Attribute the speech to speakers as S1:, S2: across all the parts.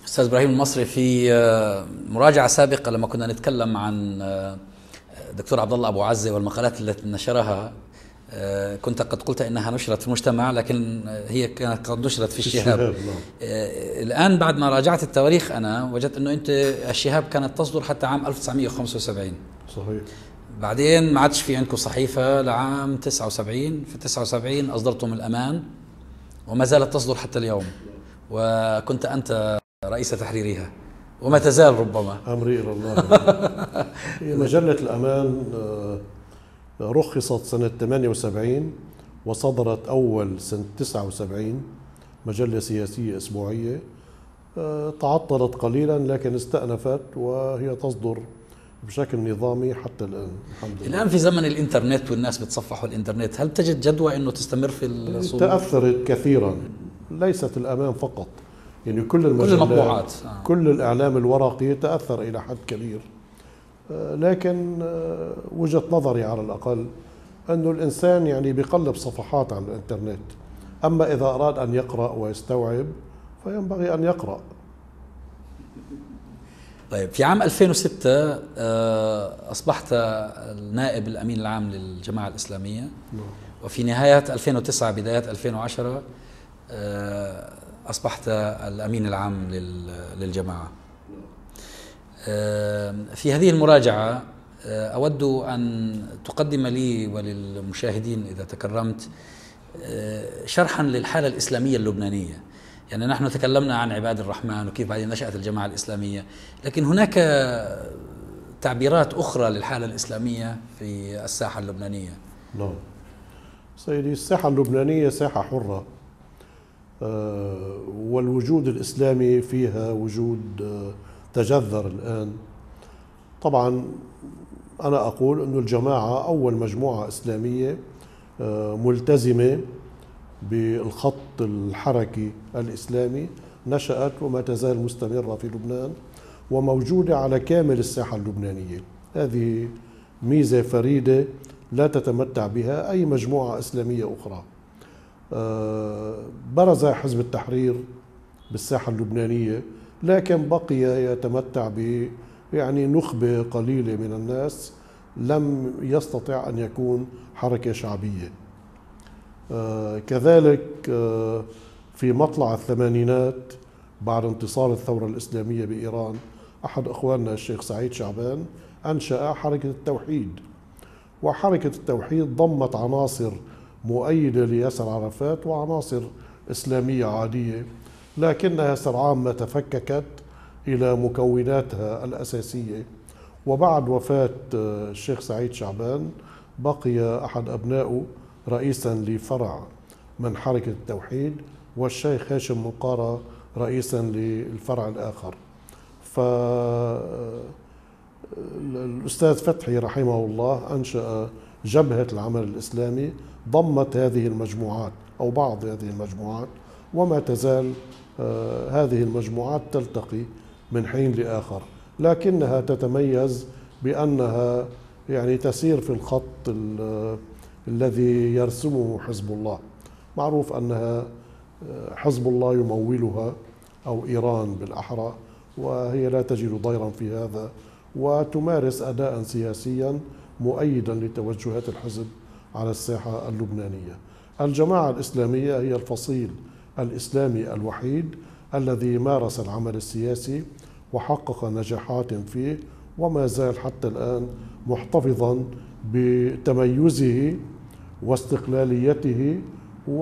S1: أستاذ إبراهيم المصري، في مراجعة سابقة لما كنا نتكلم عن دكتور عبد الله أبو عزة والمقالات التي نشرها، كنت قد قلت إنها نشرت في المجتمع، لكن هي كانت قد نشرت في الشهاب.
S2: نعم.
S1: الآن بعد ما راجعت التواريخ أنا وجدت إنه أنت الشهاب كانت تصدر حتى عام 1975.
S2: صحيح.
S1: بعدين ما عادش في عندكم صحيفة لعام 79. في 79 أصدرتم الأمان وما زالت تصدر حتى اليوم، وكنت أنت رئيس تحريرها وما تزال ربما.
S2: أمري إلى الله. هي مجلة الأمان رخصت سنة 78 وصدرت أول سنة 79 مجلة سياسية أسبوعية. تعطلت قليلا لكن استأنفت وهي تصدر بشكل نظامي حتى الآن الحمد لله.
S1: الآن في زمن الإنترنت والناس بتصفحوا الإنترنت، هل تجد جدوى أنه تستمر في الصدور؟
S2: تأثرت كثيرا، ليست الأمان فقط، يعني كل
S1: المطبوعات
S2: كل الإعلام الورقي تأثر إلى حد كبير. لكن وجهة نظري على الأقل أنه الإنسان يعني بيقلب صفحات على الإنترنت، أما إذا أراد أن يقرأ ويستوعب فينبغي أن يقرأ.
S1: طيب، في عام 2006 أصبحت النائب الأمين العام للجماعة الإسلامية، وفي نهاية 2009 بداية 2010 أصبحت الأمين العام للجماعة. في هذه المراجعة أود أن تقدم لي وللمشاهدين إذا تكرمت شرحا للحالة الإسلامية اللبنانية. يعني نحن تكلمنا عن عباد الرحمن وكيف بعدين نشأت الجماعة الإسلامية، لكن هناك تعبيرات أخرى للحالة الإسلامية في الساحة اللبنانية.
S2: نعم سيدي، الساحة اللبنانية ساحة حرة، والوجود الإسلامي فيها وجود تجذر الآن. طبعا أنا أقول أن الجماعة أول مجموعة إسلامية ملتزمة بالخط الحركي الإسلامي نشأت وما تزال مستمرة في لبنان وموجودة على كامل الساحة اللبنانية. هذه ميزة فريدة لا تتمتع بها أي مجموعة إسلامية أخرى. برز حزب التحرير بالساحة اللبنانية، لكن بقي يتمتع ب يعني نخبة قليلة من الناس، لم يستطع أن يكون حركة شعبية. كذلك في مطلع الثمانينات بعد انتصار الثورة الإسلامية بإيران، أحد أخواننا الشيخ سعيد شعبان أنشأ حركة التوحيد، وحركة التوحيد ضمت عناصر مؤيدة لياسر عرفات وعناصر إسلامية عادية، لكنها سرعان ما تفككت إلى مكوناتها الأساسية. وبعد وفاة الشيخ سعيد شعبان بقي أحد أبنائه رئيسا لفرع من حركة التوحيد، والشيخ هاشم مقارة رئيسا للفرع الآخر. فالأستاذ فتحي رحمه الله أنشأ جبهة العمل الإسلامي ضمت هذه المجموعات أو بعض هذه المجموعات، وما تزال هذه المجموعات تلتقي من حين لآخر، لكنها تتميز بأنها يعني تسير في الخط الذي يرسمه حزب الله. معروف أنها حزب الله يمولها أو إيران بالأحرى، وهي لا تجد ضيرا في هذا، وتمارس أداء سياسيا مؤيدا لتوجهات الحزب على الساحة اللبنانية. الجماعة الإسلامية هي الفصيل الإسلامي الوحيد الذي مارس العمل السياسي وحقق نجاحات فيه، وما زال حتى الآن محتفظا بتميزه واستقلاليته،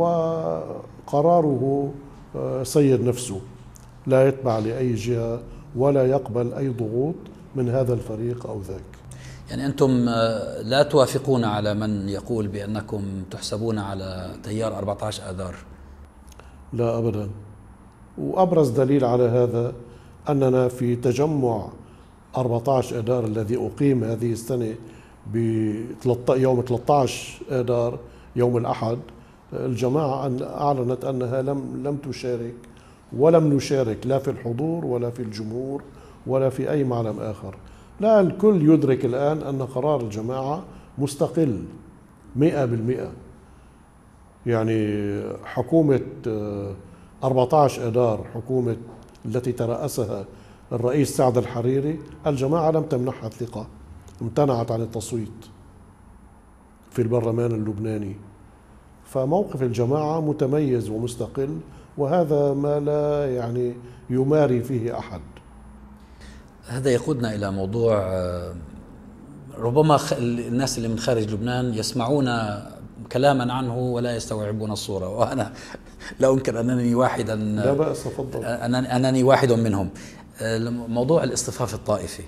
S2: وقراره سيد نفسه، لا يتبع لأي جهة ولا يقبل أي ضغوط من هذا الفريق أو ذاك.
S1: يعني أنتم لا توافقون على من يقول بأنكم تحسبون على تيار 14 آذار؟
S2: لا أبدا. وأبرز دليل على هذا أننا في تجمع 14 آذار الذي أقيم هذه السنة يوم 13 آذار يوم الأحد، الجماعة أعلنت أنها لم تشارك ولم نشارك لا في الحضور ولا في الجمهور ولا في أي معلم آخر. لا، الكل يدرك الآن أن قرار الجماعة مستقل 100%. يعني حكومة 14 آذار، حكومة التي ترأسها الرئيس سعد الحريري، الجماعة لم تمنحها الثقة، امتنعت عن التصويت في البرلمان اللبناني. فموقف الجماعة متميز ومستقل، وهذا ما لا يعني يماري فيه أحد.
S1: هذا يقودنا إلى موضوع ربما الناس اللي من خارج لبنان يسمعون كلاما عنه ولا يستوعبون الصورة، وأنا لا أنكر أنني واحدا،
S2: لا بأس، تفضل.
S1: أنني واحد منهم. موضوع الاصطفاف الطائفي،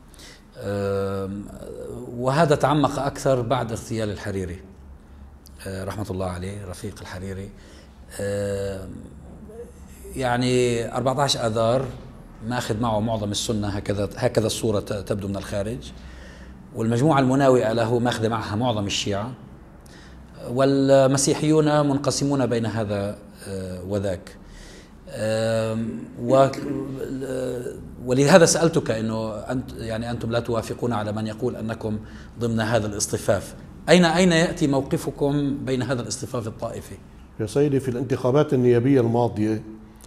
S1: وهذا تعمق أكثر بعد اغتيال الحريري رحمة الله عليه، رفيق الحريري. يعني 14 آذار ماخذ معه معظم السنة، هكذا الصورة تبدو من الخارج، والمجموعة المناوئة له ماخذ معها معظم الشيعة، والمسيحيون منقسمون بين هذا وذاك. ولهذا سألتك إنه أنتم لا توافقون على من يقول أنكم ضمن هذا الاصطفاف. أين يأتي موقفكم بين هذا الاصطفاف الطائفي؟
S2: يا سيدي، في الانتخابات النيابية الماضية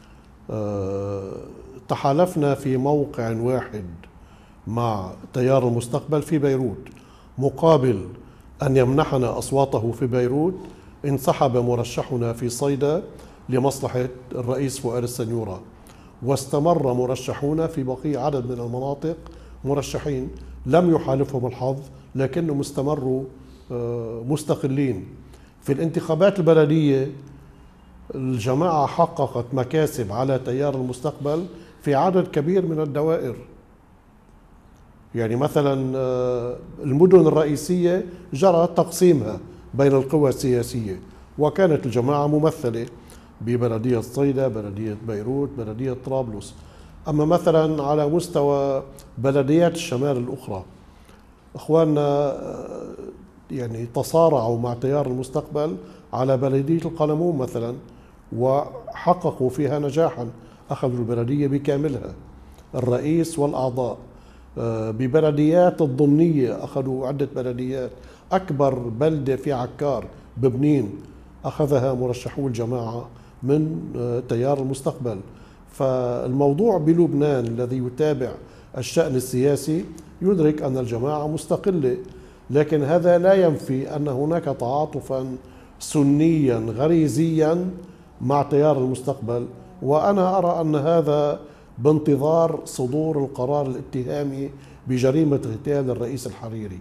S2: تحالفنا في موقع واحد مع تيار المستقبل في بيروت، مقابل أن يمنحنا أصواته في بيروت انسحب مرشحنا في صيدا لمصلحة الرئيس فؤاد السنيورة، واستمر مرشحون في بقية عدد من المناطق مرشحين لم يحالفهم الحظ، لكنهم استمروا مستقلين. في الانتخابات البلدية الجماعة حققت مكاسب على تيار المستقبل في عدد كبير من الدوائر. يعني مثلا المدن الرئيسية جرى تقسيمها بين القوى السياسية، وكانت الجماعة ممثلة ببلدية صيدا، بلدية بيروت، بلدية طرابلس. أما مثلا على مستوى بلديات الشمال الأخرى، إخواننا يعني تصارعوا مع تيار المستقبل على بلدية القلمون مثلا، وحققوا فيها نجاحا، أخذوا البلدية بكاملها الرئيس والأعضاء. ببلديات الضمنية أخذوا عدة بلديات. أكبر بلدة في عكار ببنين أخذها مرشحو الجماعة من تيار المستقبل. فالموضوع بلبنان الذي يتابع الشأن السياسي يدرك أن الجماعة مستقلة، لكن هذا لا ينفي أن هناك تعاطفا سنيا غريزيا مع تيار المستقبل. وأنا أرى أن هذا بانتظار صدور القرار الاتهامي بجريمة اغتيال الرئيس الحريري.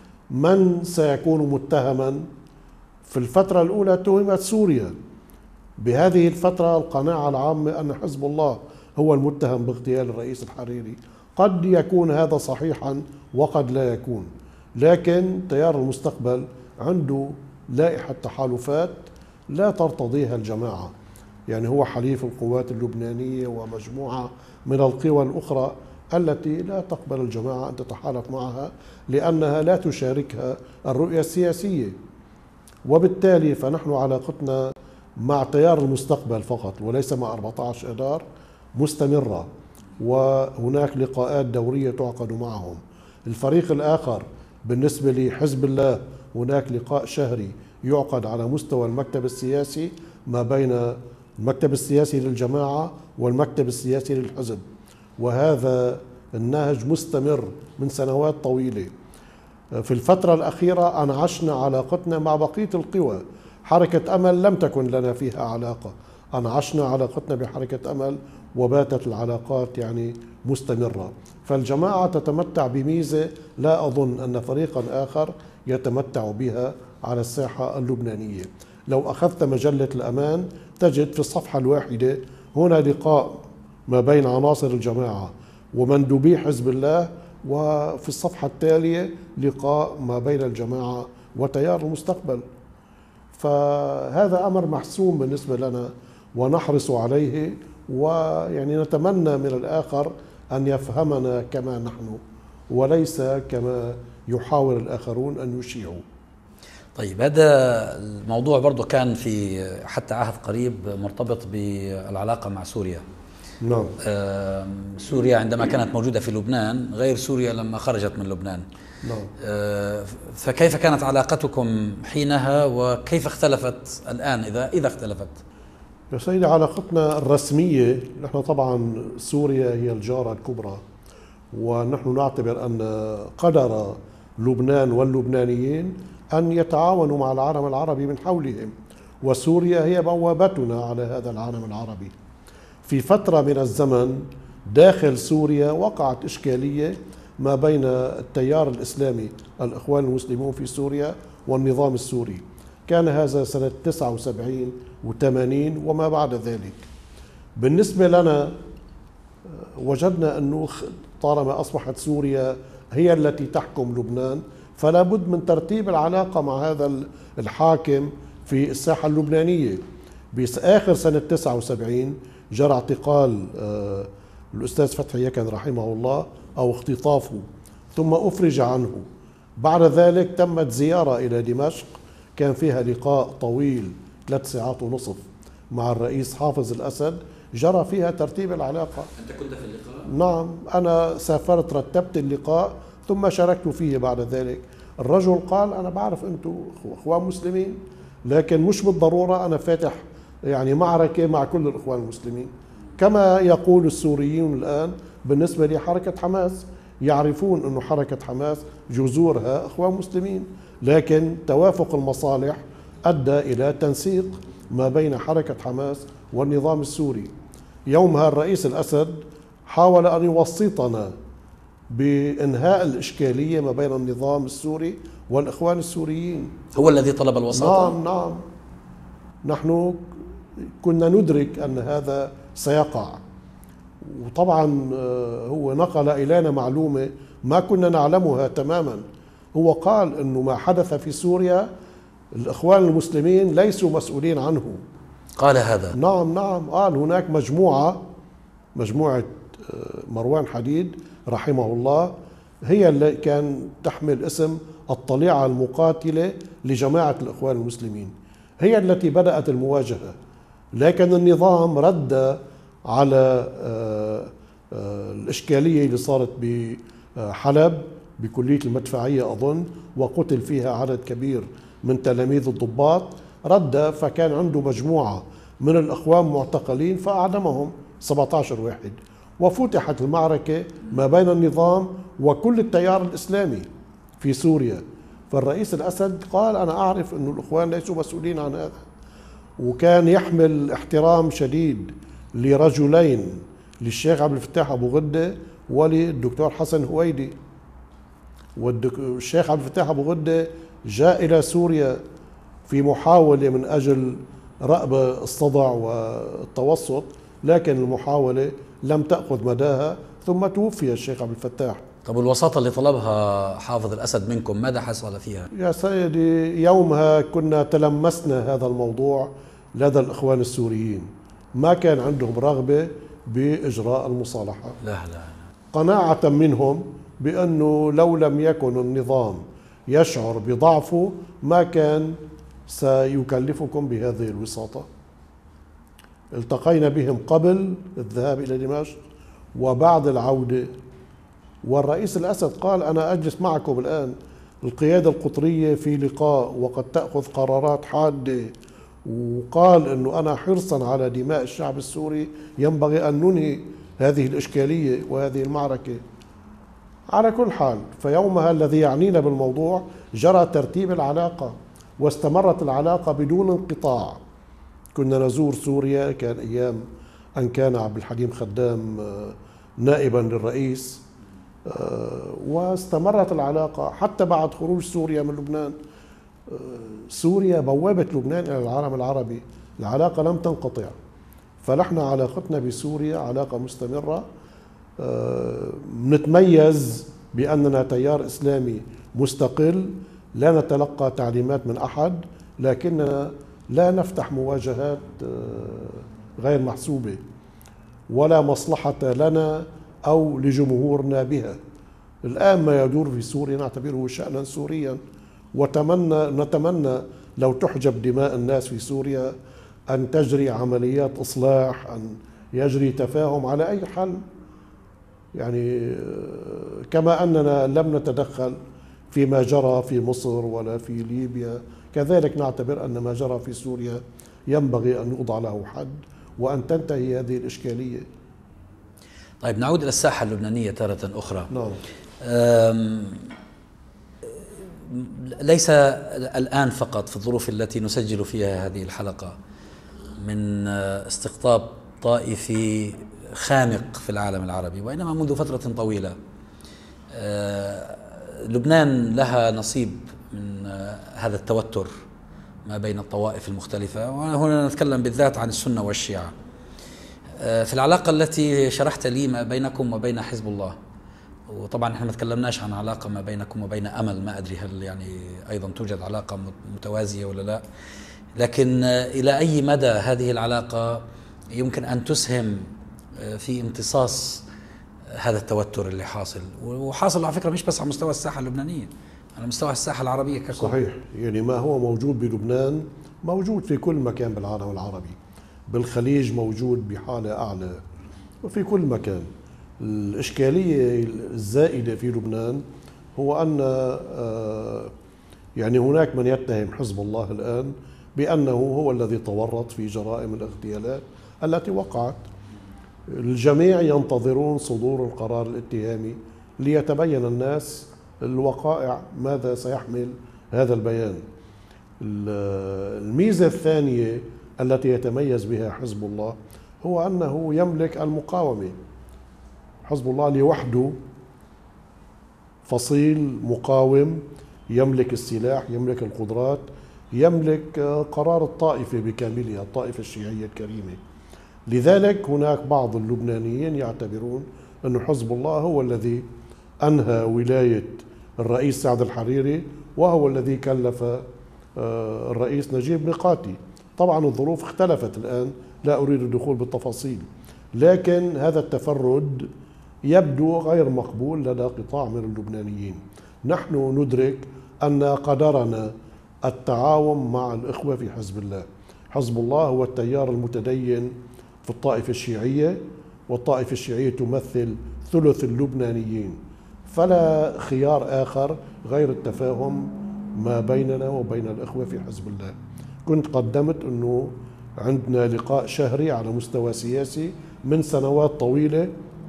S2: من سيكون متهما؟ في الفترة الأولى تهمت سوريا. بهذه الفترة القناعة العامة أن حزب الله هو المتهم باغتيال الرئيس الحريري. قد يكون هذا صحيحا وقد لا يكون، لكن تيار المستقبل عنده لائحة تحالفات لا ترتضيها الجماعة. يعني هو حليف القوات اللبنانية ومجموعة من القوى الأخرى التي لا تقبل الجماعة أن تتحالف معها لأنها لا تشاركها الرؤية السياسية. وبالتالي فنحن علاقتنا مع تيار المستقبل فقط وليس مع 14 آذار مستمرة، وهناك لقاءات دورية تعقد معهم. الفريق الآخر بالنسبة لحزب الله هناك لقاء شهري يعقد على مستوى المكتب السياسي ما بين المكتب السياسي للجماعة والمكتب السياسي للحزب، وهذا النهج مستمر من سنوات طويلة. في الفترة الأخيرة أنعشنا علاقتنا مع بقية القوى. حركة أمل لم تكن لنا فيها علاقة، أنعشنا علاقتنا بحركة أمل وباتت العلاقات يعني مستمرة. فالجماعة تتمتع بميزة لا أظن أن فريقا آخر يتمتع بها على الساحة اللبنانية. لو أخذت مجلة الأمان تجد في الصفحة الواحدة هنا لقاء ما بين عناصر الجماعة ومندوبي حزب الله، وفي الصفحة التالية لقاء ما بين الجماعة وتيار المستقبل. فهذا أمر محسوم بالنسبة لنا ونحرص عليه، ويعني نتمنى من الآخر أن يفهمنا كما نحن وليس كما يحاول الآخرون أن يشيعوا.
S1: طيب، هذا الموضوع برضه كان في حتى عهد قريب مرتبط بالعلاقة مع سوريا.
S2: نعم.
S1: سوريا عندما كانت موجودة في لبنان غير سوريا لما خرجت من لبنان.
S2: نعم.
S1: فكيف كانت علاقتكم حينها وكيف اختلفت الآن إذا اختلفت؟
S2: يا سيدي علاقتنا الرسمية، نحن طبعا سوريا هي الجارة الكبرى، ونحن نعتبر أن قدر لبنان واللبنانيين أن يتعاونوا مع العالم العربي من حولهم، وسوريا هي بوابتنا على هذا العالم العربي. في فترة من الزمن داخل سوريا وقعت إشكالية ما بين التيار الإسلامي الإخوان المسلمون في سوريا والنظام السوري. كان هذا سنة 79 و80 وما بعد ذلك. بالنسبة لنا وجدنا أنه طالما أصبحت سوريا هي التي تحكم لبنان، فلا بد من ترتيب العلاقة مع هذا الحاكم في الساحة اللبنانية. بآخر سنة 79 جرى اعتقال الأستاذ فتحي يكن رحمه الله أو اختطافه، ثم أفرج عنه. بعد ذلك تمت زيارة إلى دمشق، كان فيها لقاء طويل 3 ساعات ونصف مع الرئيس حافظ الأسد، جرى فيها ترتيب العلاقة.
S1: أنت كنت في اللقاء؟
S2: نعم، أنا سافرت رتبت اللقاء ثم شاركت فيه. بعد ذلك الرجل قال أنا بعرف أنتم إخوان مسلمين، لكن مش بالضرورة أنا فاتح يعني معركة مع كل الإخوان المسلمين. كما يقول السوريين الآن بالنسبة لحركة حماس، يعرفون أن حركة حماس جذورها إخوان مسلمين، لكن توافق المصالح أدى إلى تنسيق ما بين حركة حماس والنظام السوري. يومها الرئيس الأسد حاول أن يوسطنا بإنهاء الإشكالية ما بين النظام السوري والإخوان السوريين.
S1: هو الذي طلب الوساطة؟
S2: نعم نعم، نحن كنا ندرك أن هذا سيقع، وطبعا هو نقل إلينا معلومة ما كنا نعلمها تماما. هو قال أنه ما حدث في سوريا الإخوان المسلمين ليسوا مسؤولين عنه.
S1: قال هذا؟
S2: نعم نعم، قال هناك مجموعة مروان حديد رحمه الله هي اللي كان تحمل اسم الطليعة المقاتلة لجماعة الإخوان المسلمين، هي التي بدأت المواجهة، لكن النظام رد على الإشكالية اللي صارت بحلب بكلية المدفعية أظن، وقتل فيها عدد كبير من تلاميذ الضباط. رد، فكان عنده مجموعة من الإخوان معتقلين فأعدمهم 17 واحد، وفتحت المعركة ما بين النظام وكل التيار الإسلامي في سوريا. فالرئيس الأسد قال أنا أعرف أن الإخوان ليسوا مسؤولين عن هذا، وكان يحمل احترام شديد لرجلين، للشيخ عبد الفتاح أبو غدة وللدكتور حسن هويدي. والشيخ عبد الفتاح أبو غدة جاء إلى سوريا في محاولة من أجل رأب الصدع والتوسط، لكن المحاولة لم تأخذ مداها ثم توفي الشيخ عبد الفتاح.
S1: طب الوساطة اللي طلبها حافظ الأسد منكم ماذا حصل فيها؟
S2: يا سيدي يومها كنا تلمسنا هذا الموضوع لدى الإخوان السوريين، ما كان عندهم رغبة بإجراء المصالحة.
S1: لا
S2: قناعة منهم بأنه لو لم يكن النظام يشعر بضعفه ما كان سيكلفكم بهذه الوساطة. التقينا بهم قبل الذهاب إلى دمشق وبعد العودة، والرئيس الأسد قال أنا أجلس معكم الآن، القيادة القطرية في لقاء وقد تأخذ قرارات حادة، وقال أنه أنا حرصا على دماء الشعب السوري ينبغي أن ننهي هذه الإشكالية وهذه المعركة. على كل حال، فيومها الذي يعنينا بالموضوع جرى ترتيب العلاقة، واستمرت العلاقة بدون انقطاع. كنا نزور سوريا، كان أيام أن كان عبد الحليم خدام نائبا للرئيس، واستمرت العلاقة حتى بعد خروج سوريا من لبنان. سوريا بوابة لبنان إلى العالم العربي، العلاقة لم تنقطع، فنحن علاقتنا بسوريا علاقة مستمرة. نتميز بأننا تيار إسلامي مستقل، لا نتلقى تعليمات من أحد، لكننا لا نفتح مواجهات غير محسوبة ولا مصلحة لنا أو لجمهورنا بها. الآن ما يدور في سوريا نعتبره شأنا سوريا، ونتمنى لو تحجب دماء الناس في سوريا أن تجري عمليات إصلاح، أن يجري تفاهم على أي حل. يعني كما أننا لم نتدخل فيما جرى في مصر ولا في ليبيا. كذلك نعتبر أن ما جرى في سوريا ينبغي أن يوضع له حد وأن تنتهي هذه الإشكالية.
S1: طيب نعود إلى الساحة اللبنانية تارة أخرى.
S2: نعم.
S1: ليس الآن فقط في الظروف التي نسجل فيها هذه الحلقة من استقطاب طائفي خانق في العالم العربي، وإنما منذ فترة طويلة لبنان لها نصيب من هذا التوتر ما بين الطوائف المختلفة، وهنا نتكلم بالذات عن السنة والشيعة. في العلاقة التي شرحت لي ما بينكم وبين حزب الله، وطبعا احنا ما تكلمناش عن علاقة ما بينكم وبين أمل، ما أدري هل يعني أيضا توجد علاقة متوازية ولا لا، لكن إلى أي مدى هذه العلاقة يمكن أن تسهم في امتصاص هذا التوتر اللي حاصل، وحاصل على فكرة مش بس على مستوى الساحة اللبنانية، على مستوى الساحة العربية ككل.
S2: صحيح، يعني ما هو موجود بلبنان موجود في كل مكان بالعالم العربي، بالخليج موجود بحالة أعلى وفي كل مكان. الإشكالية الزائدة في لبنان هو أن يعني هناك من يتهم حزب الله الآن بأنه هو الذي تورط في جرائم الاغتيالات التي وقعت. الجميع ينتظرون صدور القرار الاتهامي ليتبين الناس الوقائع ماذا سيحمل هذا البيان. الميزة الثانية التي يتميز بها حزب الله هو أنه يملك المقاومة. حزب الله لوحده فصيل مقاوم، يملك السلاح، يملك القدرات، يملك قرار الطائفة بكاملها، الطائفة الشيعية الكريمة. لذلك هناك بعض اللبنانيين يعتبرون أن حزب الله هو الذي أنهى ولاية الرئيس سعد الحريري، وهو الذي كلف الرئيس نجيب ميقاتي. طبعا الظروف اختلفت الآن، لا أريد الدخول بالتفاصيل، لكن هذا التفرد يبدو غير مقبول لدى قطاع من اللبنانيين. نحن ندرك أن قدرنا التعاون مع الإخوة في حزب الله. حزب الله هو التيار المتدين في الطائفة الشيعية، والطائفة الشيعية تمثل ثلث اللبنانيين، فلا خيار آخر غير التفاهم ما بيننا وبين الإخوة في حزب الله. كنت قدمت أنه عندنا لقاء شهري على مستوى سياسي من سنوات طويلة.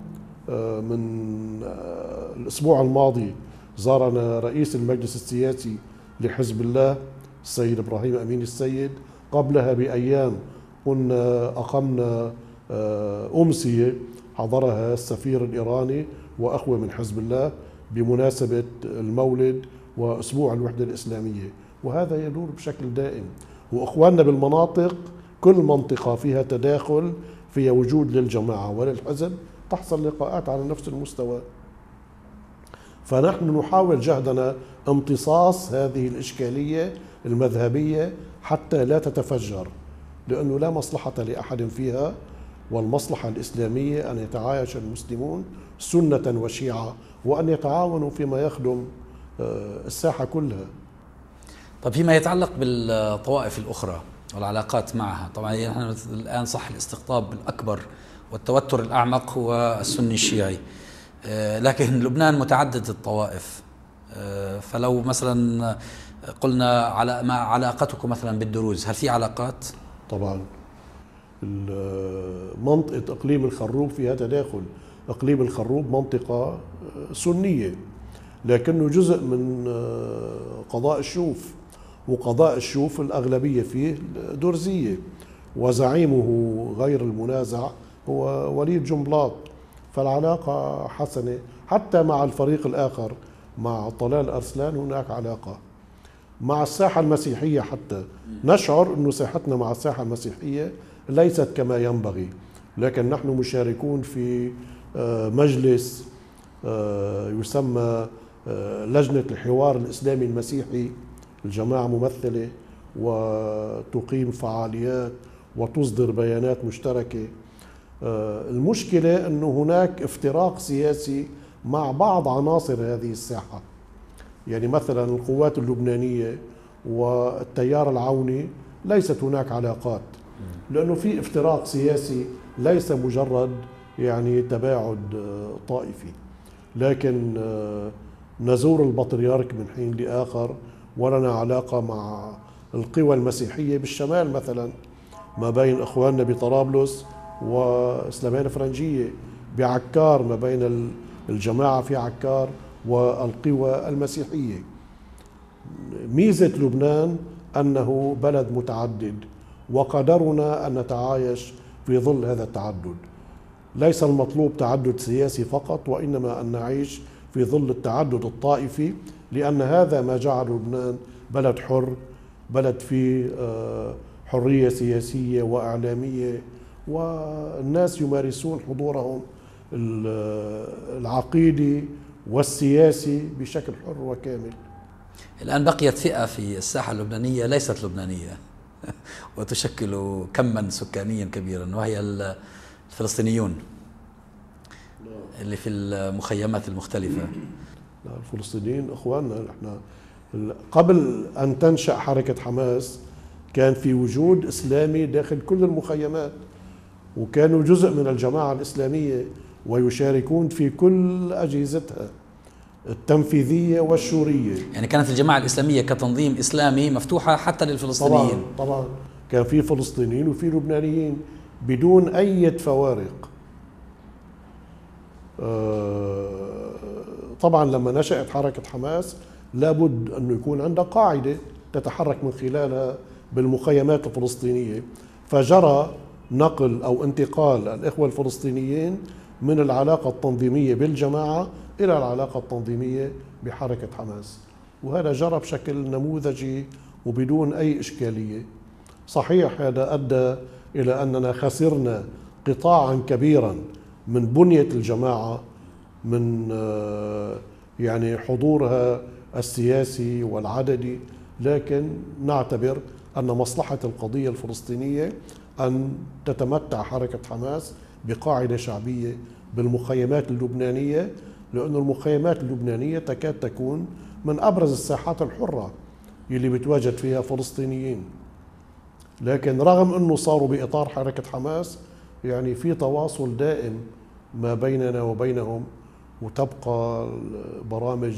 S2: من الأسبوع الماضي زارنا رئيس المجلس السياسي لحزب الله السيد إبراهيم أمين السيد. قبلها بأيام كنا أقمنا أمسية حضرها السفير الإيراني وأخوة من حزب الله بمناسبة المولد وأسبوع الوحدة الإسلامية، وهذا يدور بشكل دائم. وأخواننا بالمناطق، كل منطقة فيها تداخل، فيها وجود للجماعة وللحزب، تحصل لقاءات على نفس المستوى. فنحن نحاول جهدنا امتصاص هذه الإشكالية المذهبية حتى لا تتفجر، لأنه لا مصلحة لأحد فيها، والمصلحة الإسلامية أن يتعايش المسلمون سنة وشيعة، وأن يتعاونوا فيما يخدم الساحة كلها.
S1: طيب فيما يتعلق بالطوائف الأخرى والعلاقات معها، طبعا نحن الآن صح الاستقطاب الأكبر والتوتر الأعمق هو السني الشيعي، لكن لبنان متعدد الطوائف. فلو مثلا قلنا على ما علاقتكم مثلا بالدروز، هل في علاقات؟
S2: طبعا منطقة إقليم الخروب فيها تداخل. إقليم الخروب منطقة سنية لكنه جزء من قضاء الشوف، وقضاء الشوف الأغلبية فيه درزية، وزعيمه غير المنازع هو وليد جنبلاط. فالعلاقة حسنة، حتى مع الفريق الآخر مع طلال أرسلان هناك علاقة. مع الساحة المسيحية حتى نشعر أن ساحتنا مع الساحة المسيحية ليست كما ينبغي، لكن نحن مشاركون في مجلس يسمى لجنة الحوار الإسلامي المسيحي. الجماعة ممثلة وتقيم فعاليات وتصدر بيانات مشتركة. المشكلة أنه هناك افتراق سياسي مع بعض عناصر هذه الساحة، يعني مثلا القوات اللبنانية والتيار العوني ليست هناك علاقات، لأنه في افتراق سياسي ليس مجرد يعني تباعد طائفي. لكن نزور البطريرك من حين لآخر، ولنا علاقة مع القوى المسيحية بالشمال مثلا، ما بين إخواننا بطرابلس وإسلامية فرنجية، بعكار ما بين الجماعة في عكار والقوى المسيحية. ميزة لبنان أنه بلد متعدد، وقدرنا أن نتعايش في ظل هذا التعدد. ليس المطلوب تعدد سياسي فقط، وإنما أن نعيش في ظل التعدد الطائفي، لأن هذا ما جعل لبنان بلد حر، بلد فيه حرية سياسية وإعلامية، والناس يمارسون حضورهم العقيدي والسياسي بشكل حر وكامل.
S1: الآن بقيت فئة في الساحة اللبنانية ليست لبنانية وتشكل كما سكانيا كبيرا، وهي الفلسطينيون اللي في المخيمات المختلفة.
S2: الفلسطينيين اخواننا. احنا قبل ان تنشأ حركة حماس كان في وجود اسلامي داخل كل المخيمات، وكانوا جزء من الجماعة الاسلامية ويشاركون في كل اجهزتها التنفيذية والشورية.
S1: يعني كانت الجماعة الإسلامية كتنظيم إسلامي مفتوحة حتى للفلسطينيين.
S2: طبعا كان في فلسطينيين وفي لبنانيين بدون أي فوارق. طبعا لما نشأت حركة حماس لابد أن يكون عندها قاعدة تتحرك من خلالها بالمخيمات الفلسطينية، فجرى نقل أو انتقال الإخوة الفلسطينيين من العلاقة التنظيمية بالجماعة إلى العلاقة التنظيمية بحركة حماس، وهذا جرى بشكل نموذجي وبدون أي إشكالية. صحيح هذا أدى إلى أننا خسرنا قطاعا كبيرا من بنية الجماعة، من يعني حضورها السياسي والعددي، لكن نعتبر أن مصلحة القضية الفلسطينية أن تتمتع حركة حماس بقاعدة شعبية بالمخيمات اللبنانية، لأن المخيمات اللبنانية تكاد تكون من أبرز الساحات الحرة اللي بتواجد فيها فلسطينيين. لكن رغم أنه صاروا بإطار حركة حماس، يعني في تواصل دائم ما بيننا وبينهم، وتبقى برامج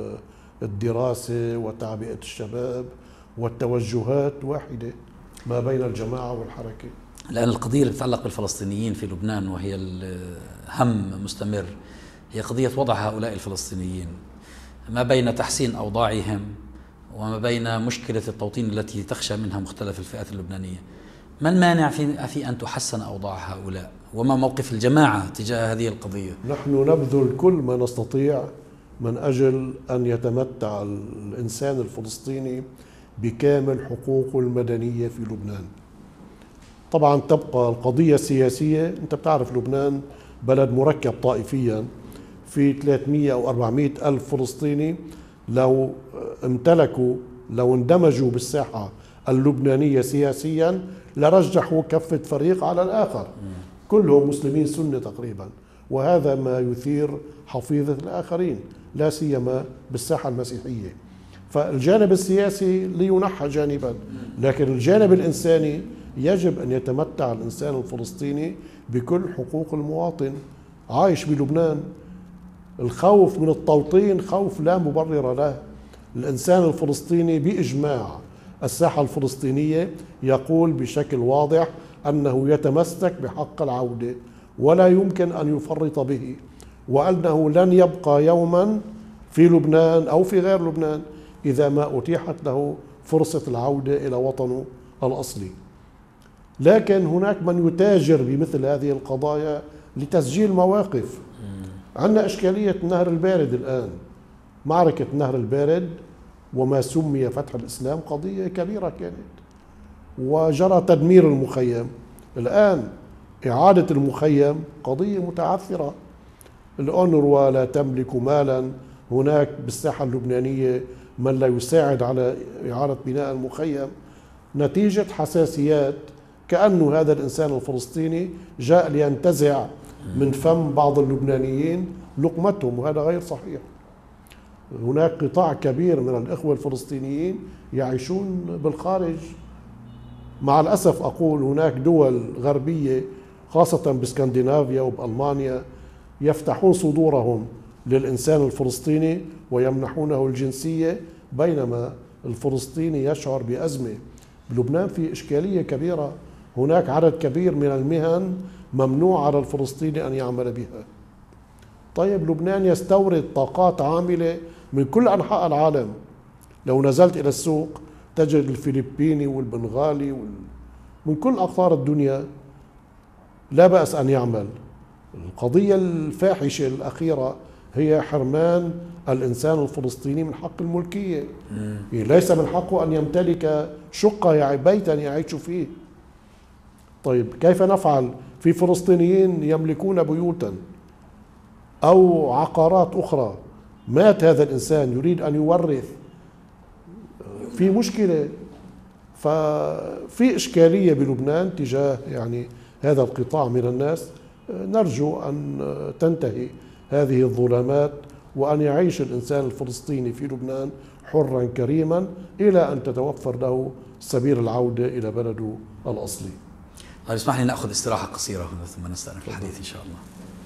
S2: الدراسة وتعبئة الشباب والتوجهات واحدة ما بين الجماعة والحركة.
S1: الآن القضية اللي تتعلق بالفلسطينيين في لبنان وهي الهم مستمر هي قضية وضع هؤلاء الفلسطينيين ما بين تحسين أوضاعهم وما بين مشكلة التوطين التي تخشى منها مختلف الفئات اللبنانية. ما المانع في أن تحسن أوضاع هؤلاء؟ وما موقف الجماعة تجاه هذه القضية؟
S2: نحن نبذل كل ما نستطيع من أجل أن يتمتع الإنسان الفلسطيني بكامل حقوقه المدنية في لبنان. طبعا تبقى القضية السياسية، أنت بتعرف لبنان بلد مركب طائفيا، في 300 أو 400 ألف فلسطيني لو امتلكوا، لو اندمجوا بالساحة اللبنانية سياسيا لرجحوا كفة فريق على الآخر، كلهم مسلمين سنة تقريبا، وهذا ما يثير حفيظة الآخرين لا سيما بالساحة المسيحية. فالجانب السياسي لينحى جانبا، لكن الجانب الإنساني يجب أن يتمتع الإنسان الفلسطيني بكل حقوق المواطن عايش بلبنان. الخوف من التوطين خوف لا مبرر له. الإنسان الفلسطيني بإجماع الساحة الفلسطينية يقول بشكل واضح أنه يتمسك بحق العودة ولا يمكن أن يفرط به، وأنه لن يبقى يوما في لبنان أو في غير لبنان إذا ما أتيحت له فرصة العودة إلى وطنه الأصلي. لكن هناك من يتاجر بمثل هذه القضايا لتسجيل مواقف. عندنا إشكالية النهر البارد الآن، معركة النهر البارد وما سمي فتح الإسلام قضية كبيرة كانت، وجرى تدمير المخيم. الآن إعادة المخيم قضية متعثرة. الأونروا لا تملك مالا، هناك بالساحة اللبنانية من لا يساعد على إعادة بناء المخيم نتيجة حساسيات، كأنه هذا الإنسان الفلسطيني جاء لينتزع من فم بعض اللبنانيين لقمتهم، وهذا غير صحيح. هناك قطاع كبير من الإخوة الفلسطينيين يعيشون بالخارج. مع الأسف أقول هناك دول غربية خاصة باسكندنافيا وبألمانيا يفتحون صدورهم للإنسان الفلسطيني ويمنحونه الجنسية، بينما الفلسطيني يشعر بأزمة. بلبنان في إشكالية كبيرة، هناك عدد كبير من المهن ممنوع على الفلسطيني أن يعمل بها. طيب لبنان يستورد طاقات عاملة من كل أنحاء العالم، لو نزلت إلى السوق تجد الفلبيني والبنغالي من كل أقطار الدنيا لا بأس أن يعمل. القضية الفاحشة الأخيرة هي حرمان الإنسان الفلسطيني من حق الملكية. ليس من حقه أن يمتلك شقة بيتا يعيش فيه. طيب كيف نفعل؟ في فلسطينيين يملكون بيوتا أو عقارات أخرى، مات هذا الإنسان يريد أن يورث، في مشكلة. ففي إشكالية بلبنان تجاه هذا القطاع من الناس. نرجو أن تنتهي هذه الظلامات وأن يعيش الإنسان الفلسطيني في لبنان حرا كريما إلى أن تتوفر له سبيل العودة إلى بلده الأصلي.
S1: طيب اسمح لي نأخذ استراحة قصيرة هنا ثم نستأنف الحديث إن شاء الله.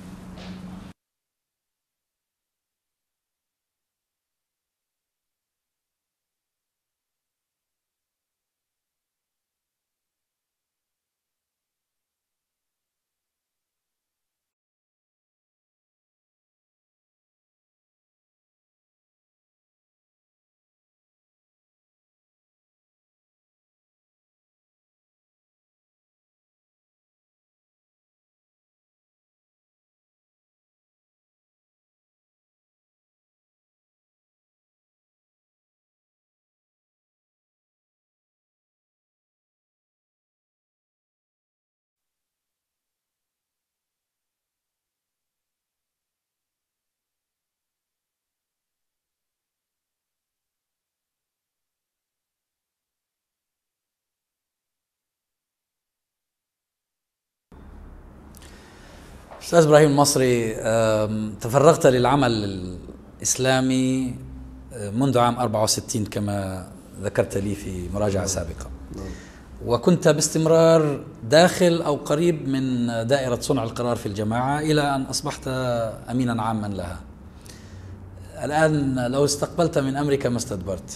S1: أستاذ إبراهيم المصري، تفرغت للعمل الإسلامي منذ عام 64 كما ذكرت لي في مراجعة سابقة، وكنت باستمرار داخل أو قريب من دائرة صنع القرار في الجماعة إلى أن أصبحت أمينا عاما لها. الآن لو استقبلت من أمريكا ما استدبرت،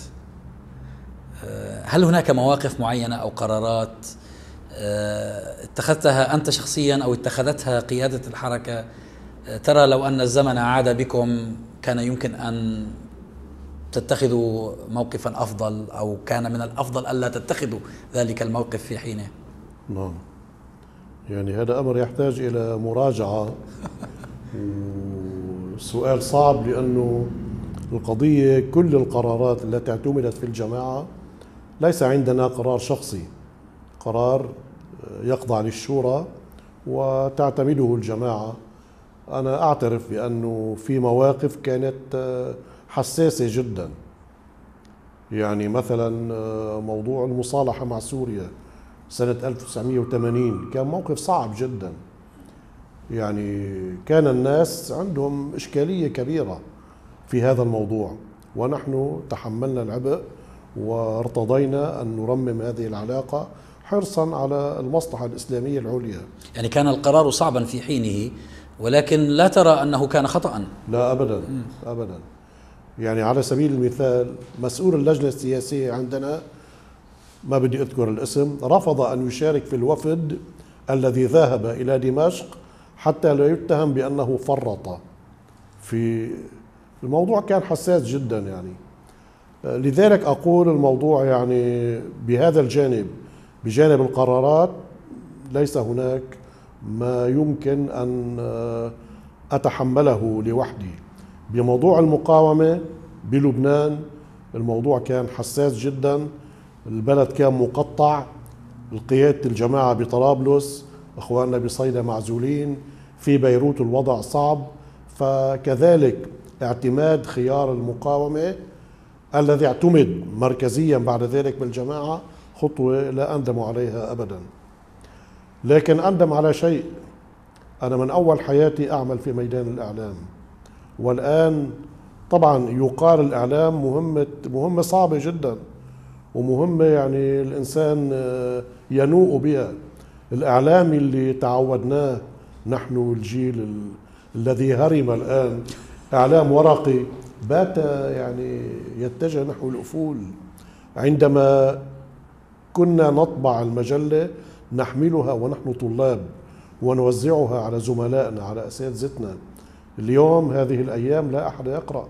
S1: هل هناك مواقف معينة أو قرارات اتخذتها أنت شخصيا أو اتخذتها قيادة الحركة ترى لو أن الزمن عاد بكم كان يمكن أن تتخذوا موقفا أفضل، أو كان من الأفضل ألا تتخذوا ذلك الموقف في حينه؟
S2: نعم، هذا أمر يحتاج إلى مراجعة وسؤال صعب، لأنه القضية كل القرارات التي اعتمدت في الجماعة ليس عندنا قرار شخصي، قرار يخضع للشورى وتعتمده الجماعة. أنا أعترف بأنه في مواقف كانت حساسة جدا، مثلا موضوع المصالحة مع سوريا سنة 1980 كان موقف صعب جدا. كان الناس عندهم إشكالية كبيرة في هذا الموضوع، ونحن تحملنا العبء وارتضينا أن نرمم هذه العلاقة حرصا على المصلحة الإسلامية العليا.
S1: كان القرار صعبا في حينه، ولكن لا ترى أنه كان خطأ؟
S2: لا أبدا أبدا. على سبيل المثال مسؤول اللجنة السياسية عندنا، ما بدي أذكر الاسم، رفض أن يشارك في الوفد الذي ذهب إلى دمشق حتى لا يتهم بأنه فرط في الموضوع. كان حساس جدا لذلك أقول الموضوع بهذا الجانب، بجانب القرارات ليس هناك ما يمكن أن أتحمله لوحدي. بموضوع المقاومة بلبنان الموضوع كان حساس جدا، البلد كان مقطع، القيادة الجماعة بطرابلس، أخواننا بصيدا معزولين، في بيروت الوضع صعب، فكذلك اعتماد خيار المقاومة الذي اعتمد مركزيا بعد ذلك بالجماعة خطوة لا أندم عليها أبدا. لكن أندم على شيء، أنا من أول حياتي أعمل في ميدان الإعلام، والآن طبعا يقال الإعلام مهمة صعبة جدا، ومهمة الإنسان ينوء بها. الإعلام اللي تعودناه نحن الجيل الذي هرم الآن إعلام ورقي بات يعني يتجه نحو الأفول. عندما كنا نطبع المجلة نحملها ونحن طلاب ونوزعها على زملائنا على أساتذتنا. اليوم هذه الأيام لا أحد يقرأ،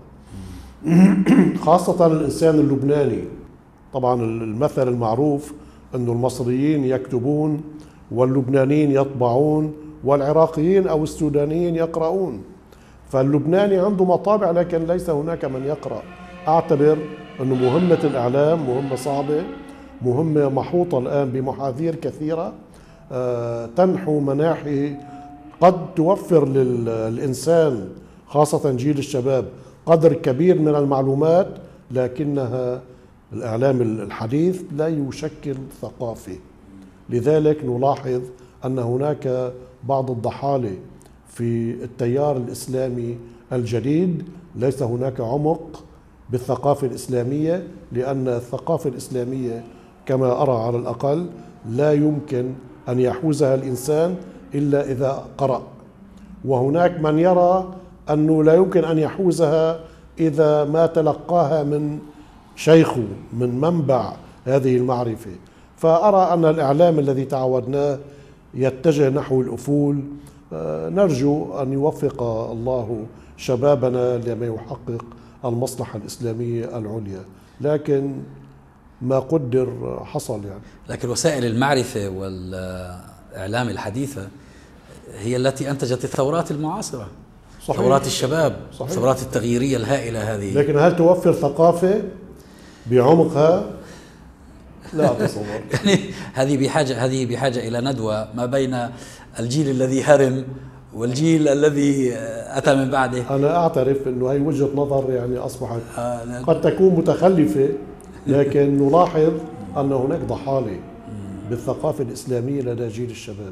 S2: خاصة الإنسان اللبناني. طبعا المثل المعروف أن المصريين يكتبون واللبنانيين يطبعون والعراقيين أو السودانيين يقرؤون. فاللبناني عنده مطابع لكن ليس هناك من يقرأ. أعتبر أن مهمة الإعلام مهمة صعبة، مهمة محوطة الآن بمحاذير كثيرة تنحو مناحي قد توفر للإنسان خاصة جيل الشباب قدر كبير من المعلومات، لكنها الإعلام الحديث لا يشكل ثقافة. لذلك نلاحظ أن هناك بعض الضحالة في التيار الإسلامي الجديد، ليس هناك عمق بالثقافة الإسلامية، لأن الثقافة الإسلامية كما أرى على الأقل لا يمكن أن يحوزها الإنسان إلا إذا قرأ، وهناك من يرى أنه لا يمكن أن يحوزها إذا ما تلقاها من شيخه من منبع هذه المعرفة. فأرى أن الإعلام الذي تعودناه يتجه نحو الأفول. نرجو أن يوفق الله شبابنا لما يحقق المصلحة الإسلامية العليا، لكن ما قدر حصل يعني.
S1: لكن وسائل المعرفة والإعلام الحديثة هي التي أنتجت الثورات المعاصرة. صحيح. ثورات الشباب. صحيح. الثورات التغييرية الهائلة هذه.
S2: لكن هل توفر ثقافة بعمقها؟ لا أتصور.
S1: يعني هذه بحاجة إلى ندوة ما بين الجيل الذي هرم والجيل الذي أتى من بعده.
S2: أنا أعترف أنه هي وجهة نظر يعني أصبحت قد تكون متخلفة، لكن نلاحظ أن هناك ضحالة بالثقافة الإسلامية لدى جيل الشباب،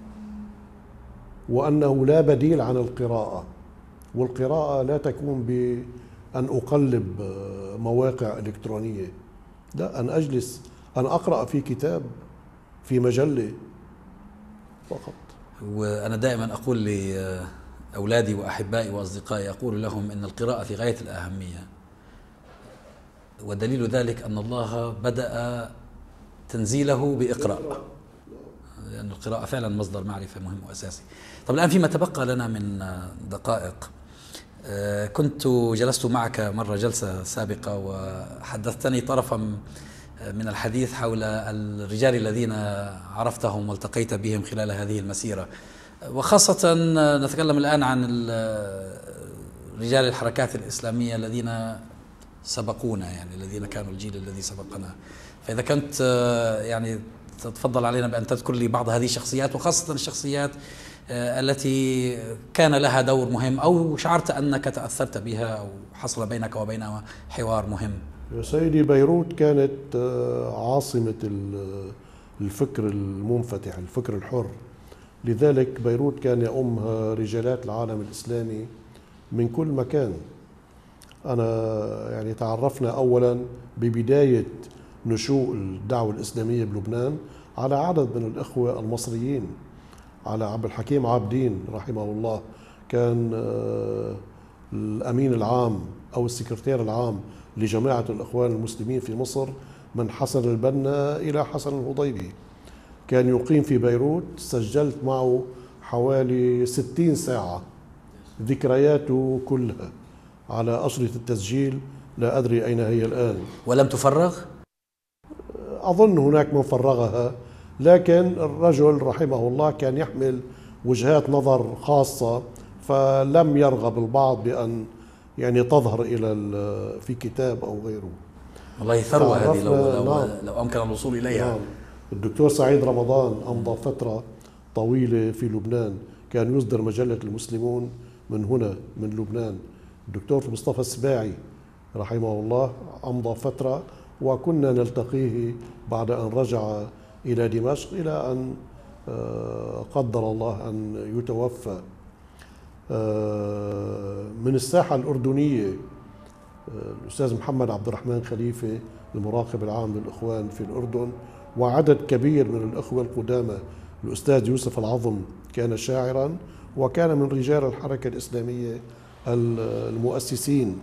S2: وأنه لا بديل عن القراءة. والقراءة لا تكون بأن أقلب مواقع إلكترونية، لا، أن أجلس أن أقرأ في كتاب في مجلة فقط.
S1: وأنا دائما أقول لأولادي وأحبائي وأصدقائي، أقول لهم إن القراءة في غاية الأهمية، ودليل ذلك أن الله بدأ تنزيله بإقرأ، لأن القراءة فعلا مصدر معرفة مهم وأساسي. طب الآن فيما تبقى لنا من دقائق، كنت جلست معك مرة جلسة سابقة وحدثتني طرفا من الحديث حول الرجال الذين عرفتهم والتقيت بهم خلال هذه المسيرة، وخاصة نتكلم الآن عن رجال الحركات الإسلامية الذين سبقونا، يعني الذين كانوا الجيل الذي سبقنا. فإذا كنت يعني تتفضل علينا بأن تذكر لي بعض هذه الشخصيات، وخاصة الشخصيات التي كان لها دور مهم أو شعرت أنك تأثرت بها أو حصل بينك وبينها حوار مهم.
S2: يا سيدي، بيروت كانت عاصمة الفكر المنفتح، الفكر الحر. لذلك بيروت كان يؤمها رجالات العالم الإسلامي من كل مكان. أنا يعني تعرفنا أولا ببداية نشوء الدعوة الإسلامية بلبنان على عدد من الإخوة المصريين، على عبد الحكيم عابدين رحمه الله، كان الأمين العام أو السكرتير العام لجماعة الإخوان المسلمين في مصر، من حسن البنا إلى حسن الهضيبي، كان يقيم في بيروت. سجلت معه حوالي 60 ساعة ذكرياته كلها على أشرطة التسجيل، لا أدري أين هي الآن.
S1: ولم تفرغ؟
S2: أظن هناك من فرغها، لكن الرجل رحمه الله كان يحمل وجهات نظر خاصة، فلم يرغب البعض بأن يعني تظهر في كتاب أو غيره.
S1: والله ثروة هذه لو أمكن الوصول إليها.
S2: نعم. الدكتور سعيد رمضان أمضى فترة طويلة في لبنان، كان يصدر مجلة المسلمون من هنا من لبنان. الدكتور مصطفى السباعي رحمه الله أمضى فترة، وكنا نلتقيه بعد أن رجع إلى دمشق إلى أن قدر الله أن يتوفى. من الساحة الأردنية الأستاذ محمد عبد الرحمن خليفة المراقب العام للإخوان في الأردن، وعدد كبير من الأخوة القدامى. الأستاذ يوسف العظم كان شاعرا وكان من رجال الحركة الإسلامية المؤسسين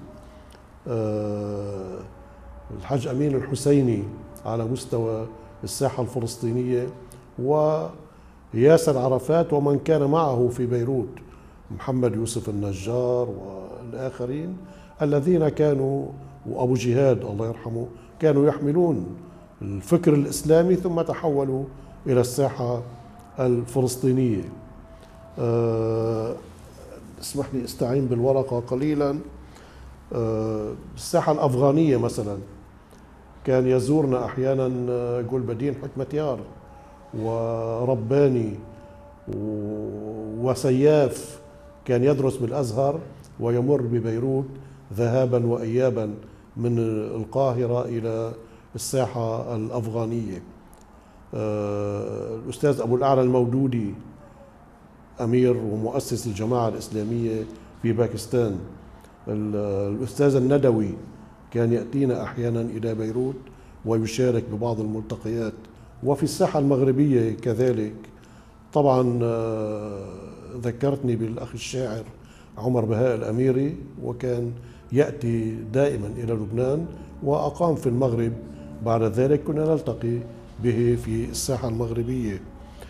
S2: الحاج أمين الحسيني على مستوى الساحة الفلسطينية، وياسر عرفات ومن كان معه في بيروت، محمد يوسف النجار والآخرين الذين كانوا، وأبو جهاد الله يرحمه، كانوا يحملون الفكر الإسلامي ثم تحولوا إلى الساحة الفلسطينية. اسمح لي استعين بالورقة قليلا. الساحة الأفغانية مثلا كان يزورنا أحيانا جول بدين حكمة يار ورباني وسياف، كان يدرس بالأزهر ويمر ببيروت ذهابا وإيابا من القاهرة إلى الساحة الأفغانية. الأستاذ أبو الأعلى المودودي أمير ومؤسس الجماعة الإسلامية في باكستان. الأستاذ الندوي كان يأتينا أحيانا إلى بيروت ويشارك ببعض الملتقيات. وفي الساحة المغربية كذلك طبعا ذكرتني بالأخ الشاعر عمر بهاء الأميري، وكان يأتي دائما إلى لبنان وأقام في المغرب. بعد ذلك كنا نلتقي به في الساحة المغربية.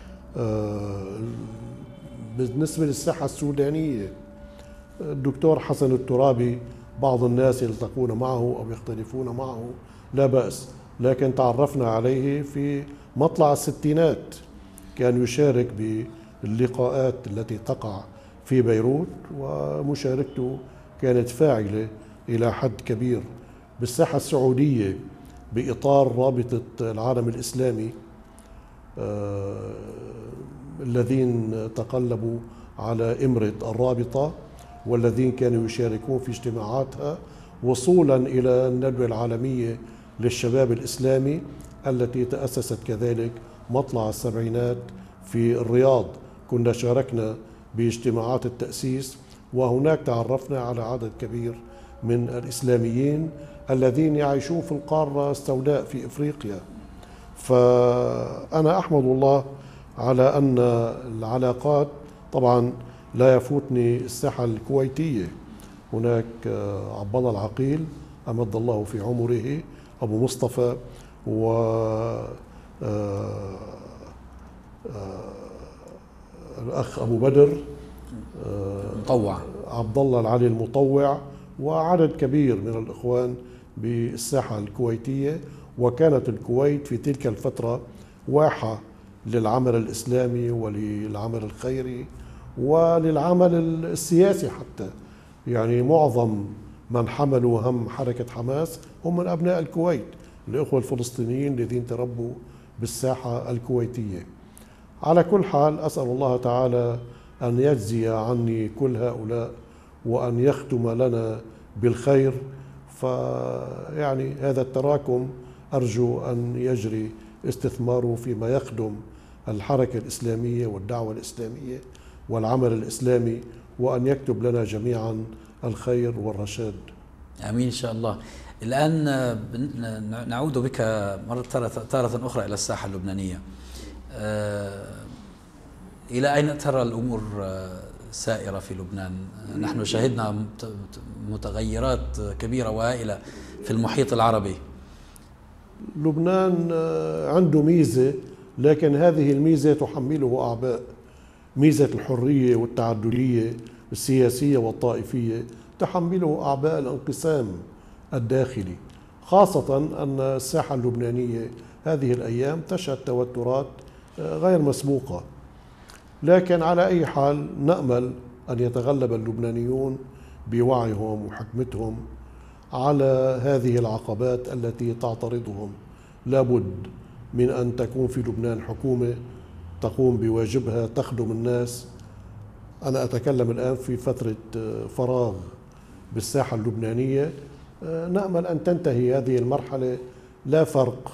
S2: بالنسبة للساحة السودانية الدكتور حسن الترابي، بعض الناس يلتقون معه أو يختلفون معه لا بأس، لكن تعرفنا عليه في مطلع الستينات، كان يشارك باللقاءات التي تقع في بيروت، ومشاركته كانت فاعلة إلى حد كبير. بالساحة السعودية بإطار رابطة العالم الإسلامي الذين تقلبوا على إمرة الرابطة والذين كانوا يشاركون في اجتماعاتها، وصولا إلى الندوة العالمية للشباب الإسلامي التي تأسست كذلك مطلع السبعينات في الرياض. كنا شاركنا باجتماعات التأسيس، وهناك تعرفنا على عدد كبير من الإسلاميين الذين يعيشون في القارة السوداء في إفريقيا. فأنا أحمد الله على أن العلاقات، طبعا لا يفوتني الساحة الكويتية، هناك عبد الله العقيل أمد الله في عمره، أبو مصطفى، و الأخ أبو بدر
S1: مطوع،
S2: عبد الله العلي المطوع، وعدد كبير من الإخوان بالساحة الكويتية. وكانت الكويت في تلك الفترة واحة للعمل الإسلامي وللعمل الخيري وللعمل السياسي حتى. يعني معظم من حملوا هم حركة حماس هم من أبناء الكويت، الإخوة الفلسطينيين الذين تربوا بالساحة الكويتية. على كل حال أسأل الله تعالى أن يجزي عني كل هؤلاء وأن يختم لنا بالخير. فيعني هذا التراكم أرجو أن يجري استثماره فيما يخدم الحركة الإسلامية والدعوة الإسلامية والعمل الإسلامي، وأن يكتب لنا جميعا الخير والرشاد.
S1: آمين إن شاء الله. الآن نعود بك تارة أخرى إلى الساحة اللبنانية. إلى أين ترى الأمور سائرة في لبنان؟ نحن شهدنا متغيرات كبيرة وهائلة في المحيط العربي.
S2: لبنان عنده ميزة، لكن هذه الميزة تحمله أعباء. ميزة الحرية والتعددية السياسية والطائفية تحمله أعباء الانقسام الداخلي، خاصة أن الساحة اللبنانية هذه الأيام تشهد توترات غير مسبوقة. لكن على أي حال نأمل أن يتغلب اللبنانيون بوعيهم وحكمتهم على هذه العقبات التي تعترضهم. لابد من أن تكون في لبنان حكومة تقوم بواجبها، تخدم الناس. أنا أتكلم الآن في فترة فراغ بالساحة اللبنانية، نأمل أن تنتهي هذه المرحلة. لا فرق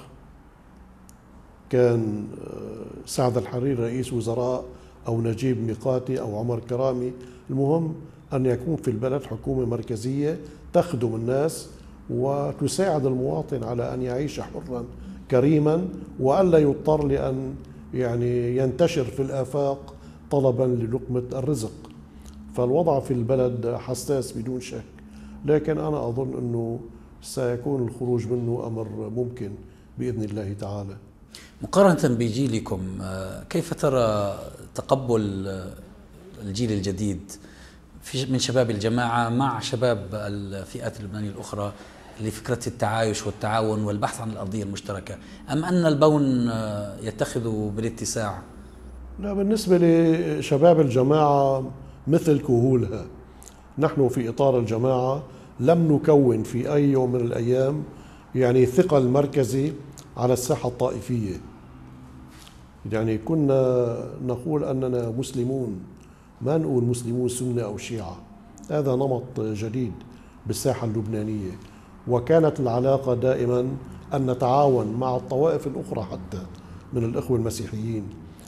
S2: كان سعد الحريري رئيس وزراء أو نجيب ميقاتي أو عمر كرامي، المهم أن يكون في البلد حكومة مركزية تخدم الناس وتساعد المواطن على أن يعيش حرا كريما، وألا يضطر لأن يعني ينتشر في الآفاق طلبا للقمة الرزق. فالوضع في البلد حساس بدون شك، لكن أنا أظن أنه سيكون الخروج منه أمر ممكن بإذن الله تعالى.
S1: مقارنة بجيلكم، كيف ترى تقبل الجيل الجديد من شباب الجماعة مع شباب الفئات اللبنانية الأخرى لفكرة التعايش والتعاون والبحث عن الأرضية المشتركة، أم أن البون يتخذ بالاتساع؟
S2: لا، بالنسبة لشباب الجماعة مثل كهولها. نحن في إطار الجماعة لم نكون في أي يوم من الأيام يعني ثقل مركزي على الساحة الطائفية. يعني كنا نقول أننا مسلمون، ما نقول مسلمون سنة أو شيعة. هذا نمط جديد بالساحة اللبنانية، وكانت العلاقة دائما أن نتعاون مع الطوائف الأخرى حتى من الإخوة المسيحيين.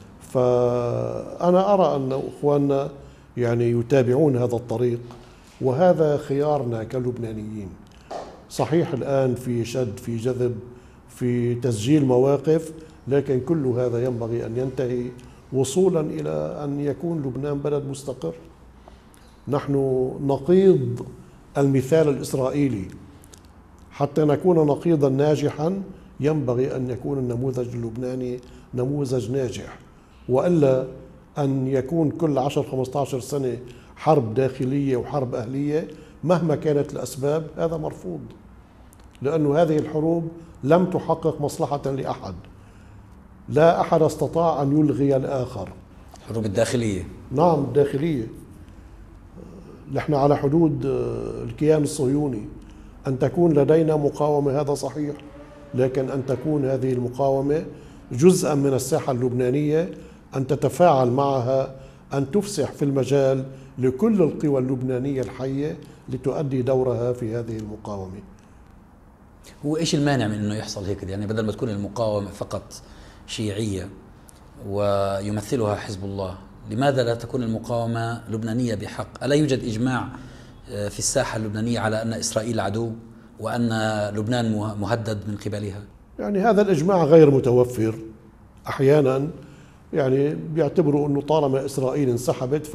S2: فأنا أرى أن إخواننا يعني يتابعون هذا الطريق، وهذا خيارنا كلبنانيين. صحيح الآن في شد، في جذب، في تسجيل مواقف، لكن كل هذا ينبغي أن ينتهي وصولا إلى أن يكون لبنان بلد مستقر. نحن نقيض المثال الإسرائيلي. حتى نكون نقيضا ناجحا ينبغي أن يكون النموذج اللبناني نموذج ناجح، وإلا أن يكون كل 10-15 سنة حرب داخلية وحرب أهلية مهما كانت الأسباب. هذا مرفوض، لأن هذه الحروب لم تحقق مصلحة لأحد. لا أحد استطاع أن يلغي الآخر.
S1: الحروب الداخلية،
S2: نعم الداخلية. نحن على حدود الكيان الصهيوني. أن تكون لدينا مقاومة هذا صحيح، لكن أن تكون هذه المقاومة جزءا من الساحة اللبنانية، أن تتفاعل معها، أن تفسح في المجال لكل القوى اللبنانية الحية لتؤدي دورها في هذه المقاومة.
S1: هو إيش المانع من أنه يحصل هيك؟ يعني بدل ما تكون المقاومة فقط شيعية ويمثلها حزب الله، لماذا لا تكون المقاومة لبنانية بحق؟ ألا يوجد إجماع في الساحة اللبنانية على أن إسرائيل عدو وأن لبنان مهدد من قبلها؟
S2: يعني هذا الإجماع غير متوفر. أحيانا يعني بيعتبروا أنه طالما إسرائيل انسحبت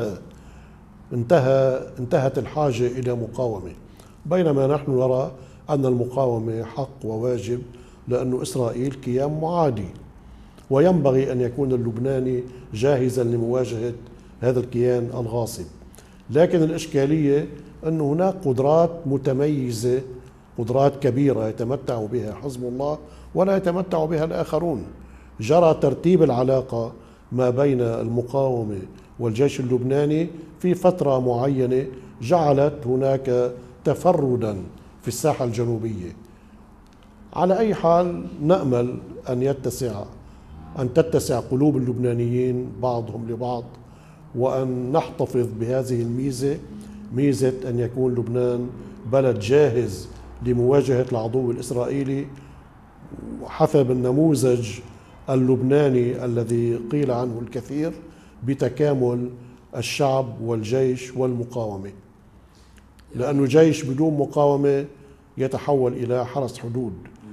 S2: انتهت الحاجة إلى مقاومة، بينما نحن نرى أن المقاومة حق وواجب، لأن إسرائيل كيان معادي، وينبغي أن يكون اللبناني جاهزا لمواجهة هذا الكيان الغاصب. لكن الإشكالية أن هناك قدرات متميزة، قدرات كبيرة يتمتع بها حزب الله ولا يتمتع بها الآخرون. جرى ترتيب العلاقة ما بين المقاومة والجيش اللبناني في فترة معينة جعلت هناك تفردا في الساحة الجنوبية. على أي حال نأمل أن تتسع قلوب اللبنانيين بعضهم لبعض، وأن نحتفظ بهذه الميزة، ميزة أن يكون لبنان بلد جاهز لمواجهة العدو الإسرائيلي حسب النموذج اللبناني الذي قيل عنه الكثير بتكامل الشعب والجيش والمقاومة. لأنه جيش بدون مقاومة يتحول إلى حرس حدود،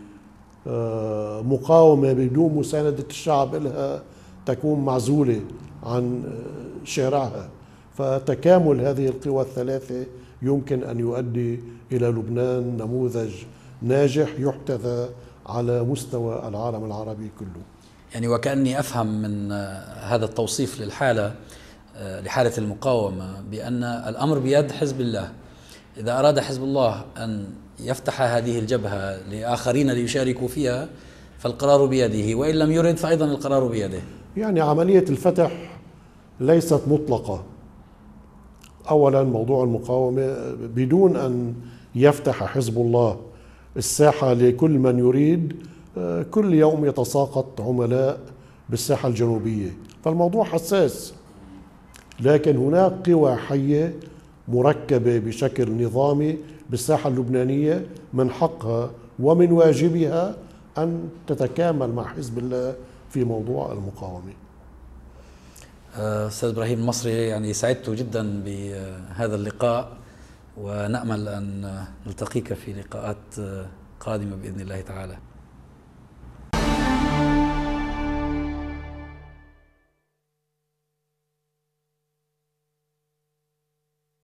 S2: مقاومة بدون مساندة الشعب لها تكون معزولة عن شارعها. فتكامل هذه القوى الثلاثة يمكن أن يؤدي إلى لبنان نموذج ناجح يحتذى على مستوى العالم العربي كله.
S1: يعني وكأني أفهم من هذا التوصيف لحالة المقاومة بأن الأمر بيد حزب الله. إذا أراد حزب الله أن يفتح هذه الجبهة لآخرين ليشاركوا فيها فالقرار بيده، وإن لم يرد فأيضا القرار بيده.
S2: يعني عملية الفتح ليست مطلقة. أولا موضوع المقاومة بدون أن يفتح حزب الله الساحة لكل من يريد، كل يوم يتساقط عملاء بالساحة الجنوبية، فالموضوع حساس. لكن هناك قوى حية مركبة بشكل نظامي بالساحة اللبنانية، من حقها ومن واجبها أن تتكامل مع حزب الله في موضوع المقاومة.
S1: أستاذ إبراهيم المصري، يعني سعدت جدا بهذا اللقاء، ونأمل أن نلتقيك في لقاءات قادمة بإذن الله تعالى.